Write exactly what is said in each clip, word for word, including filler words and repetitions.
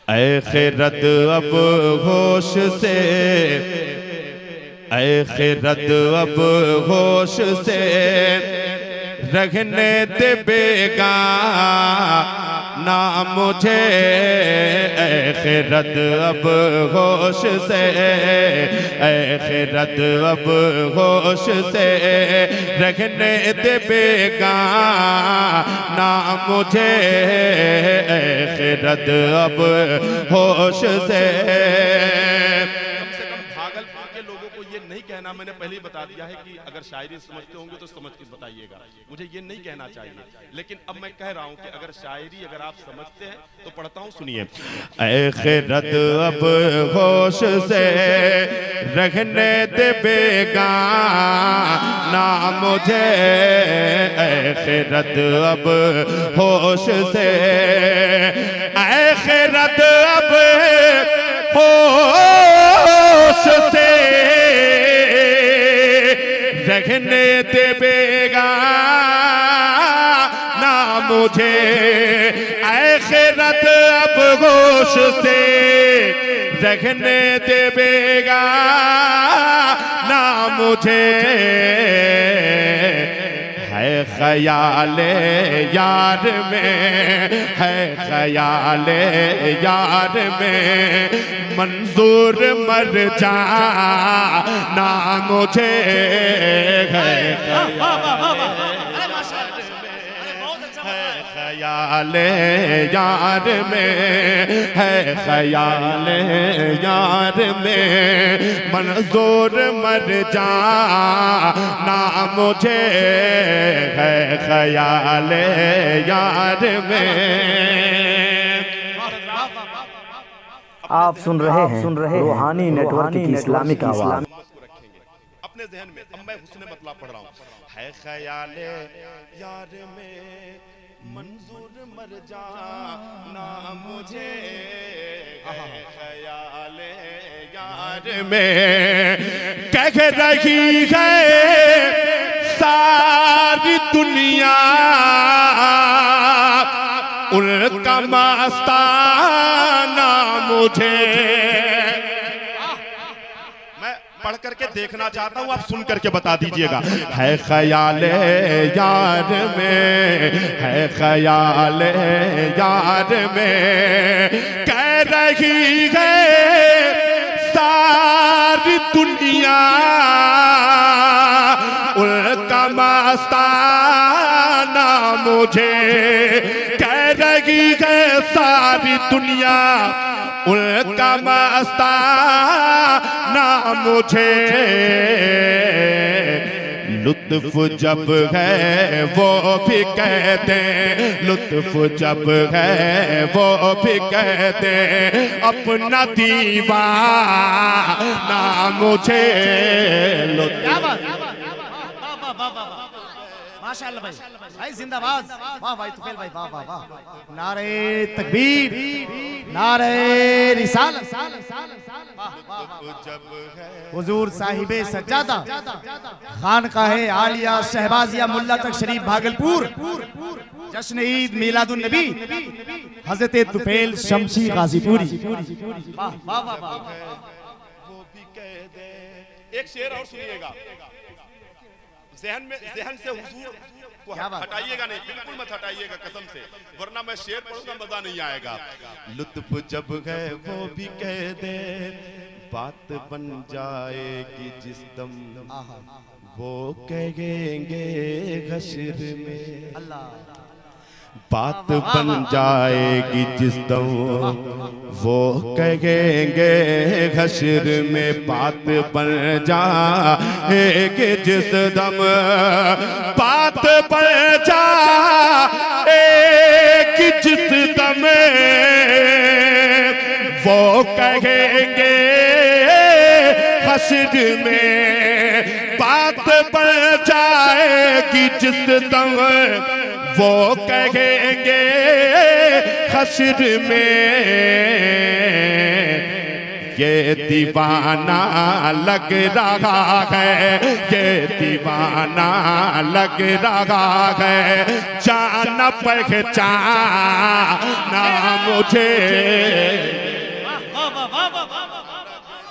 ऐ खिरत अब होश से, ऐ खिरत अब होश से रखने दे बेगा ना मुझे। ऐ खिरत अब होश से, ऐ खिरत अब होश से रखने दे बेगा ना मुझे। ऐ खिरत अब होश से। नहीं कहना, मैंने पहले ही बता दिया है कि अगर शायरी समझते होंगे तो समझ के बताइएगा, मुझे ये नहीं कहना चाहिए। लेकिन अब मैं कह रहा हूं कि अगर शायरी अगर आप समझते हैं तो पढ़ता हूं, सुनिए। ऐ खिरत अब होश से रखने दे बेगा ना मुझे। ऐ खिरत अब होश से, ऐ खिरत अब होश से रखने दे बेगा ना मुझे। ऐ खिरत अब होश से रखने दे बेगा ना मुझे। है ख्याले यार में, है ख्याले यार में मंजूर मर जा ना मुझे। है ख्याले यार में, है ख्याले यार में मंजूर मर जा ना मुझे। है ख्याले यार में। आप सुन रहे हैं सुन रहे रूहानी नेटवर्क की इस्लामिक आवाज़ अपने जहन में। अब मैं हुस्न मतलब पढ़ रहा हूँ। है ख्याले यार में मंजूर मर जा ना मुझे। है ख्याले यार में कह रही है सारी दुनिया उनका मस्ताना मुझे। मैं पढ़ करके देखना चाहता हूं, आप सुन करके बता दीजिएगा। है ख्याले यार में, है ख्याले यार में कह रही है सारी दुनिया उनका मस्ताना मुझे। कह रही है सारी दुनिया उनका मस्ताना मुझे। लुत्फ जब है वो भी कहते, लुत्फ जब है वो भी कहते अपना दीवाना मुझे। माशाअल्लाह भाई, भाई जिंदाबाद। वाह भाई तुफैल भाई, वाह वाह वाह। नारे तकबीर, नारे रिसालत। हुजूर साहिबे सज्जादा खानकाहे आलिया शहबाजिया मुल्ला तक शरीफ भागलपुर जश्न ईद मिलादुन नबी हजरत तुफैल शमशी गाजीपुरी। वाह वाह वाह। वो भी कह दे। एक शेर और सुनिएगा, जहन में, जहन से हुजूर को हटाइएगा नहीं, बिल्कुल मत हटाइएगा कसम से, वरना मैं शेर पढ़ूंगा मजा नहीं आएगा। लुत्फ जब है वो भी कह दे बात बन जाएगी जिस दम वो कहेंगे हश्र में। अल्लाह बात बन जाएगी जिस दम वो कहेंगे हश्र में। बात बन जाएगी जिस दम बात बन जाएगी जिस दम वो कहेंगे हश्र में। बात बन जाएगी जिस दम वो कहेंगे हश्र में। ये दीवाना लग रहा है, ये दीवाना लग रहा है, जान पहचाना मुझे।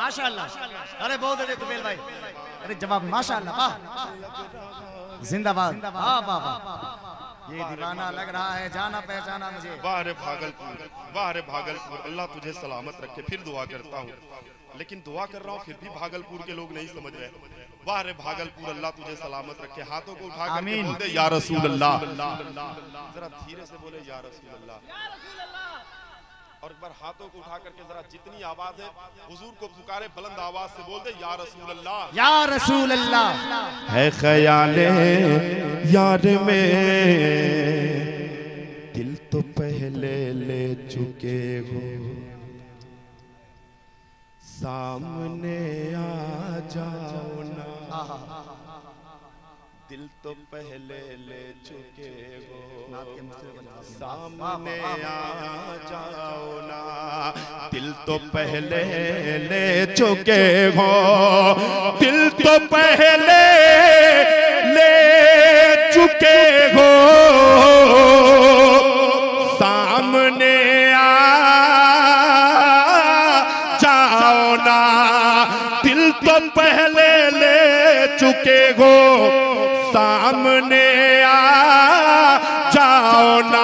माशाअल्लाह। अरे बहुत दे तुफेल भाई, अरे जवाब माशाअल्लाह, वाह जिंदाबाद, वाह वाह वाह। ये दीवाना लग रहा है, जाना पहचाना मुझे। वाह रे भागलपुर, वाह रे भागलपुर, अल्लाह तुझे सलामत रखे। फिर दुआ करता हूँ, लेकिन दुआ कर रहा हूँ फिर भी भागलपुर के लोग नहीं समझ रहे। वाह रे भागलपुर, अल्लाह तुझे सलामत रखे। हाथों को उठा करके बोल दे या रसूल अल्लाह। जरा धीरे से बोले या रसूल अल्लाह। और एक बार हाथों को उठा करके जरा जितनी आवाज है हुजूर को पुकारे, बुलंद आवाज से बोल दे या रसूल अल्लाह, या रसूल अल्लाह। है ख्याले यार में दिल तो पहले ले चुके हो, सामने आ जाओ ना, दिल तो पहले ले चुके हो, सामने आ जाओ ना, दिल तो पहले ले चुके हो, दिल तो पहले ले चुके हो, सामने आ जाओ ना, दिल तो पहले ले चुके हो, सामने आ जाओ ना,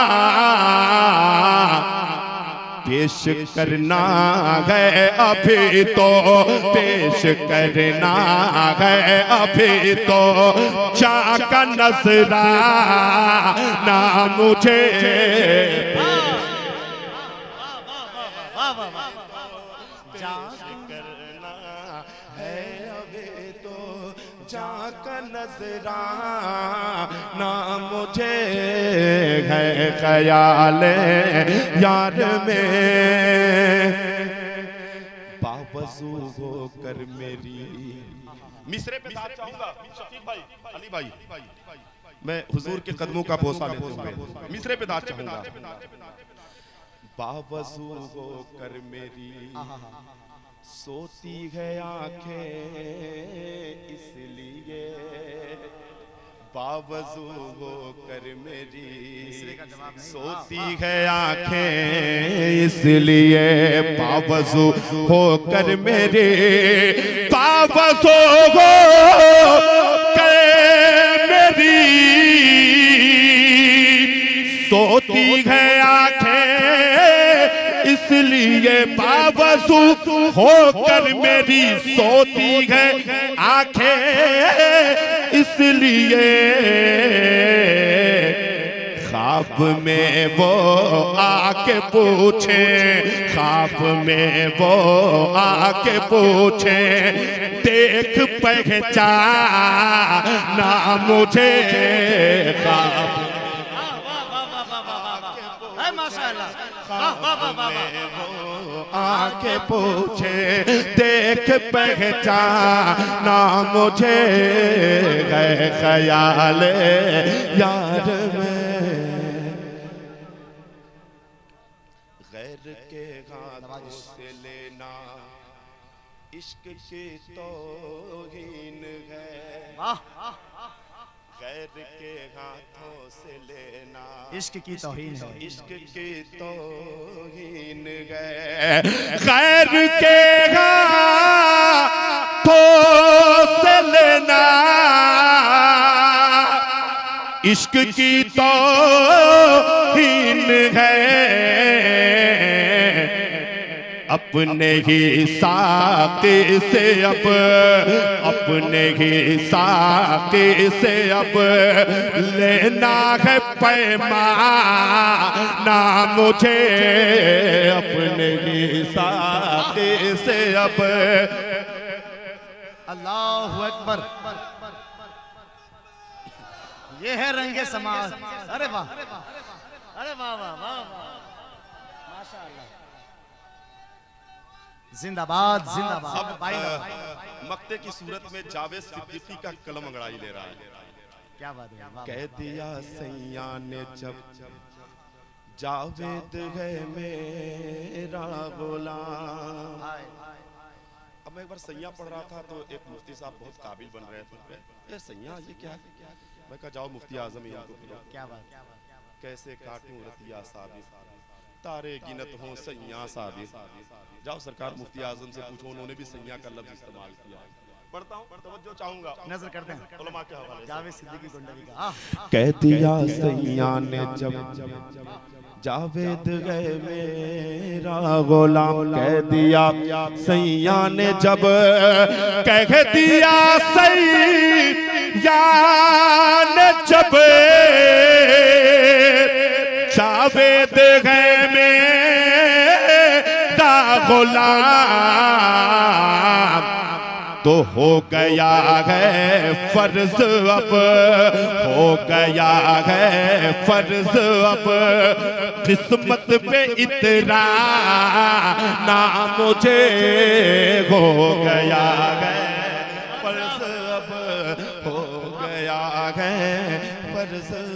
पेश करना है अभी तो, पेश करना है अभी तो, चाका नजरा ना मुझे, करना है अभी तो, चाका नजरा ना मुझे, है ख्याल यार में बावजू होकर मेरी। मिसरे पे दाद चाहूंगा शफीक भाई, अली भाई, मैं हुजूर के कदमों का बोसा लेते हुए मिसरे पे दाद चाहूंगा। बावजू होकर मेरी सोती है आंखें इसलिए, बावजू होकर मेरी सोती है आंखें इसलिए, बावजू होकर मेरी, बावजू होकर मेरी सोती है आंखें इसलिए, बावजू होकर मेरी सोती है आंखें इसलिए, ख्वाब में वो आके पूछे, ख्वाब में वो आके पूछे, देख पहचाना मुझे, ख्वाब आके पूछे, देख पहचाना मुझे, है ख्याल यार में गैर के हाथों से लेना इश्क की तौहीन है, गैर के हाथों से लेना इश्क की तौहीन है, इश्क की तौहीन है, गैर के हाथों से लेना इश्क की तौहीन है, अपने ही साक़ी से अब, अपने ही साक़ी से अब लेना है पैमाना मुझे, अपने ही साक़ी से अब। अल्लाहु अकबर, ये है रंगे समाज। अरे वाह, अरे वाह वाह वाह, माशाअल्लाह, जिंदाबाद जिंदाबाद। अब मक्ते की सूरत में जावेद सिद्दीकी का कलम अंगड़ाई ले रहा है। क्या बात है, कह दिया सैया ने जब जावेद है मेरा गुलाम। अब मैं एक बार सैया पढ़ रहा था तो एक मुफ्ती साहब बहुत काबिल बन रहे थे, ए सैया ये क्या है? मैं कहा जाओ मुफ्ती आजम इनको, क्या बात, कैसे काटूं रतिया साबित तारे गिनत हो सैया सादिर। जाओ सरकार मुफ्ती आजम से पूछो, उन्होंने भी सैया का लफ्ज इस्तेमाल किया है। पढ़ता हूँ, तवज्जो चाहूंगा, नजर करते हैं उलमा के हवाले से। जावेद सिद्दीकी गोंडवी का कह दिया सैया ने जब जावेद गए मेरा गुलाम, कह दिया सैया ने जब, कह दिया सैया ने जब जावेद गए मेरा गुलाम, तो हो गया है फर्ज अब, हो गया है फर्ज अब, किस्मत पे इतना ना मुझे, हो गया है फर्ज अब, हो गया है फर्ज